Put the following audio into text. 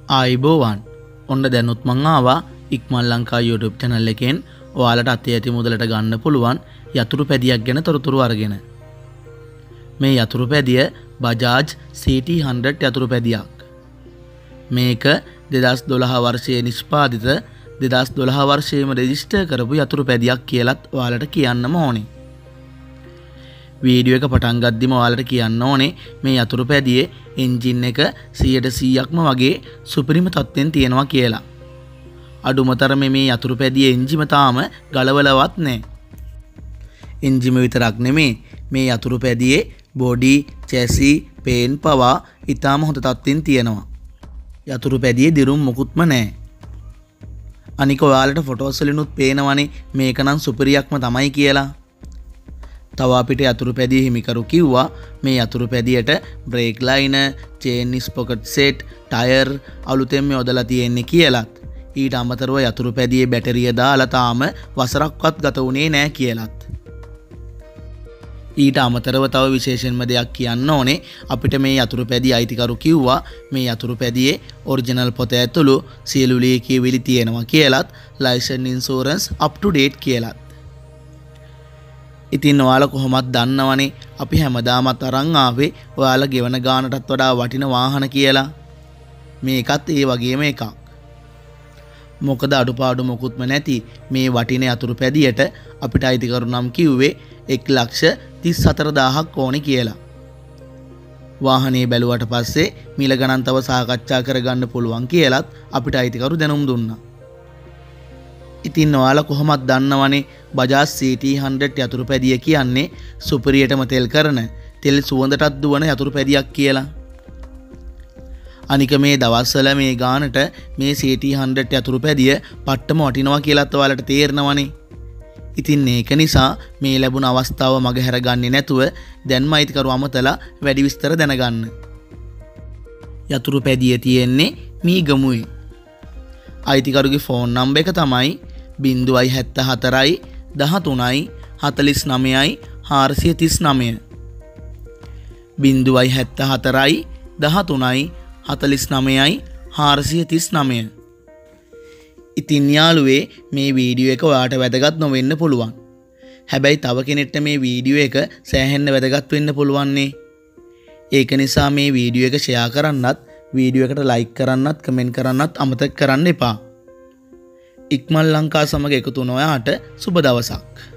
ආයිබෝවන් ඔන්න දැනුත් මං ආවා ඉක්මන් ලංකා YouTube channel එකෙන් ඔයාලට අතේ ඇති මුදලට ගන්න පුළුවන් යතුරු පැදියක් ගැන තොරතුරු අරගෙන මේ යතුරු පැදිය Bajaj CT100 යතුරු පැදියක් මේක 2012 වර්ෂයේ නිෂ්පාදිත 2012 වර්ෂයේම රෙජිස්ටර් කරපු යතුරු පැදියක් කියලාත් ඔයාලට කියන්නම ඕනේ වීඩියෝ එක පටන් ගද්දිම ඔයාලට කියන්න ඕනේ මේ යතුරු පැදියේ එන්ජින් එක 100%ක්ම වගේ සුපිරිම තත්ත්වෙන් තියෙනවා කියලා. අඩුමතරමේ මේ යතුරු පැදියේ එන්ජිම තාම ගලවලවත් නැහැ. එන්ජිම විතරක් නෙමේ මේ යතුරු පැදියේ බොඩි, චැසි, පේන් පවා ඉතාම හොඳ තත්ත්වෙන් තියෙනවා. යතුරු පැදියේ දිරුම් මොකුත්ම නැහැ. අනික ඔයාලට ෆොටෝස් වලිනුත් පේනවනේ මේක නම් සුපිරියක්ම තමයි කියලා. තව අපිට යතුරු පැදිය හිමිකරු කිව්වා මේ යතුරු පැදියට brake liner, chain sprocket set, tyre අලුතෙන්ම යොදලා තියෙන්නේ කියලාත්. ඊට අමතරව යතුරු පැදියේ බැටරිය දාලා තාම වසරක්වත් ගත වුණේ නැහැ කියලාත්. ඊට අමතරව තව විශේෂයෙන්ම දෙයක් කියන්න ඕනේ අපිට මේ යතුරු පැදිය අයිතිකරු කිව්වා මේ යතුරු පැදියේ ඔරිජිනල් පොත ඇතුළු සියලු ලියකියවිලි තියෙනවා කියලාත් licence insurance up to date කියලාත්. ඉතින් ඔයාලා කොහොමද දන්නවනේ අපි හැමදාමත් අරන් ආවේ ඔයාලා ගෙවන ගානටත් වඩා වටින වාහන කියලා. මේකත් ඒ වගේම එකක්. මොකද අඩුපාඩු මොකුත්ම නැති මේ වටින යතුරු පැදියට අපිට අයිතිකරු නම් කිව්වේ 1,34,000ක් ඕනේ කියලා. වාහනේ බැලුවට පස්සේ මිල ගණන් තව සාකච්ඡා කරගන්න පුළුවන් කියලාත් අපිට අයිතිකරු දැනුම් දුන්නා. ඉතින් ඔයාලා කොහොමද දන්නවනේ Bajaj CT100 යතුරු පැදිය කියන්නේ සුපිරියටම තෙල් කරන තෙල් සුවඳටත් දුවන යතුරු පැදියක් කියලා. අනික මේ දවස්වල මේ ගානට මේ CT100 යතුරු පැදිය පට්ටම වටිනවා කියලාත් ඔයාලට තේරෙනවනේ. ඉතින් ඒක නිසා මේ ලැබුණ අවස්ථාව මගහැර ගන්නේ නැතුව දැන්ම අයිතිකරු අමතලා වැඩි විස්තර දැනගන්න. යතුරු පැදිය තියෙන්නේ මීගමුවේ. අයිතිකරුගේ ෆෝන් නම්බර් එක තමයි 074 13 49 439 074 13 49 439. ඉතින් යාළුවේ මේ වීඩියෝ එක ඔයාට වැදගත් නොවෙන්න පුළුවන්. හැබැයි තව කෙනෙක්ට මේ වීඩියෝ එක සෑහෙන්න වැදගත් වෙන්න පුළුවන් නේ. ඒක නිසා මේ වීඩියෝ එක ෂෙයා කරන්නත්, වීඩියෝ එකට ලයික් කරන්නත්, කමෙන්ට් කරන්නත් අමතක කරන්න එපා. ඉක්මන් ලංකා සමග එකතු වුණ ඔයාට සුබ දවසක්.